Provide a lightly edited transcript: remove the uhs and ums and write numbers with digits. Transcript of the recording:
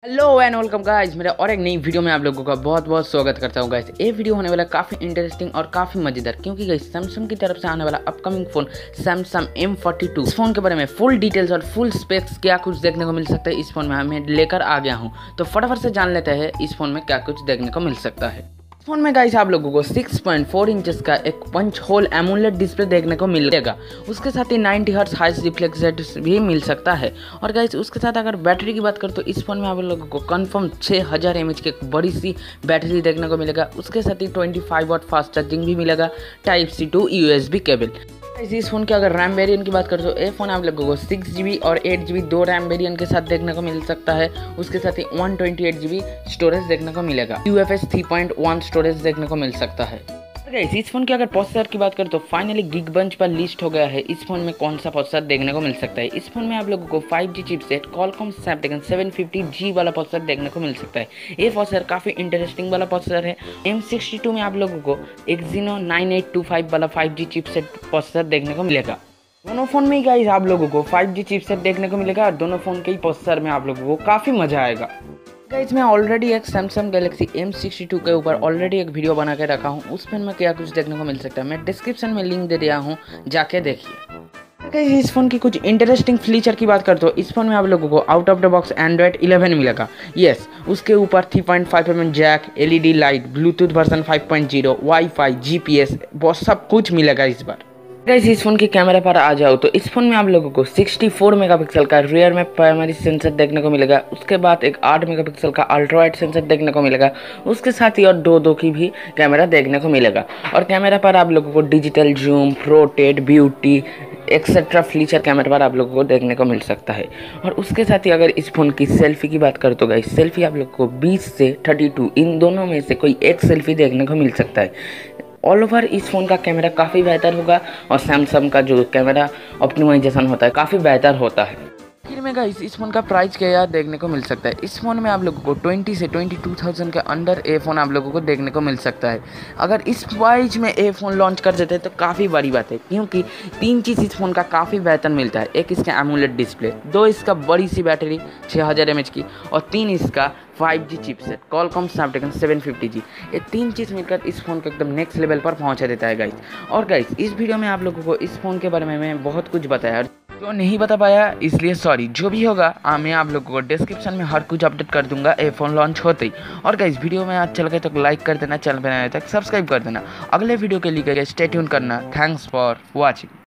Hello and welcome guys, मेरे और एक नई वीडियो में आप लोगों का बहुत बहुत स्वागत करता हूँ गाइस। ये वीडियो होने वाला काफ़ी इंटरेस्टिंग और काफ़ी मज़ेदार, क्योंकि गाइस सैमसंग की तरफ से आने वाला अपकमिंग फ़ोन सैमसंग M42, इस फ़ोन के बारे में फुल डिटेल्स और फुल स्पेक्स क्या कुछ देखने को मिल सकता है इस फ़ोन में हमें लेकर आ गया हूँ। तो फटाफट से जान लेते हैं इस फ़ोन में क्या कुछ देखने को मिल सकता है। फोन में गाइस आप लोगों को 6.4 इंचेस का एक पंच होल एमोलेड डिस्प्ले देखने को मिलेगा। उसके साथ ही 90 हर्ट्ज हाई रिफ्लेक्स रेट भी मिल सकता है। और गाइस उसके साथ अगर बैटरी की बात करें तो इस फोन में आप लोगों को कंफर्म 6000 mAh की एक बड़ी सी बैटरी देखने को मिलेगा। उसके साथ ही 25 वाट फास्ट चार्जिंग भी मिलेगा, टाइप C to USB केबल। इस फोन के अगर रैम वेरिएंट की बात करें तो ये फोन आप लोगों को 6GB और 8GB दो रैम वेरिएंट के साथ देखने को मिल सकता है। उसके साथ ही 128GB स्टोरेज देखने को मिलेगा, UFS 3.1 स्टोरेज देखने को मिल सकता है। गाइस इस फोन के अगर प्रोसेसर की बात करें तो फाइनली गिगबंच पर लिस्ट हो गया है इस फोन में कौन सा प्रोसेसर देखने को मिल सकता है। इस फोन में आप लोगों को 5G chipset Qualcomm Snapdragon 750G वाला प्रोसेसर देखने को मिल सकता है। ये प्रोसेसर काफ़ी इंटरेस्टिंग वाला प्रोसेसर है। M42 में आप लोगों को Exynos 9825 वाला 5G चिपसेट प्रोसेसर देखने को मिलेगा। दोनों फोन में ही गाइस आप लोगों को 5G चिपसेट देखने को मिलेगा और दोनों फोन के ही प्रोसेसर में आप लोगों को काफ़ी मजा आएगा। गाइस मैं ऑलरेडी एक Samsung Galaxy M42 के ऊपर ऑलरेडी एक वीडियो बना के रखा हूँ। उस फोन में क्या कुछ देखने को मिल सकता है मैं डिस्क्रिप्शन में लिंक दे दिया हूँ, जाके देखिए। गाइस इस फोन की कुछ इंटरेस्टिंग फीचर की बात करते हो इस फोन में आप लोगों को out of the box Android 11 मिलेगा। यस, उसके ऊपर 3.5mm jack, LED light, Bluetooth version 5.0, WiFi, GPS बहुत सब कुछ मिलेगा इस बार। गाइस इस फोन के कैमरा पर आ जाओ तो इस फोन में आप लोगों को 64 मेगापिक्सल का रियर में प्राइमरी सेंसर देखने को मिलेगा। उसके बाद एक 8 मेगापिक्सल का अल्ट्रा वाइड सेंसर देखने को मिलेगा। उसके साथ ही और दो की भी कैमरा देखने को मिलेगा। और कैमरा पर आप लोगों को digital zoom, rotate, beauty etcetera feature camera पर आप लोगों को देखने को मिल सकता है। और उसके साथ ही अगर इस फोन की सेल्फी की बात करें तो गाइस सेल्फी आप लोगों को 20 से 32 इन दोनों में से कोई एक सेल्फी देखने को मिल सकता है। ऑल ओवर इस फ़ोन का कैमरा काफ़ी बेहतर होगा और सैमसंग का जो कैमरा ऑप्टिमाइजेशन होता है काफ़ी बेहतर होता है। आखिर में गाइस इस फ़ोन का प्राइस क्या देखने को मिल सकता है। इस फ़ोन में आप लोगों को 20 से 22,000 के अंडर ए फ़ोन आप लोगों को देखने को मिल सकता है। अगर इस प्राइस में ए फ़ोन लॉन्च कर देते हैं तो काफ़ी बड़ी बात है, क्योंकि तीन चीज़ इस फ़ोन का काफ़ी बेहतर मिलता है। एक इसका एमोलेड डिस्प्ले, दो इसका बड़ी सी बैटरी 6000 mAh की, और तीन इसका 5G chipset Qualcomm Snapdragon 750G। ये तीन चीज़ मिलकर इस फ़ोन को एकदम नेक्स्ट लेवल पर पहुंचा देता है गाइस। और गाइस इस वीडियो में आप लोगों को इस फ़ोन के बारे में मैं बहुत कुछ बताया, जो नहीं बता पाया इसलिए सॉरी। जो भी होगा मैं आप लोगों को डिस्क्रिप्शन में हर कुछ अपडेट कर दूंगा ये फ़ोन लॉन्च होते ही। और गाइस वीडियो में अच्छा लगे तो लाइक कर देना, चैनल पर नए तक सब्सक्राइब कर देना। अगले वीडियो के लिए स्टे ट्यून करना। Thanks for watching.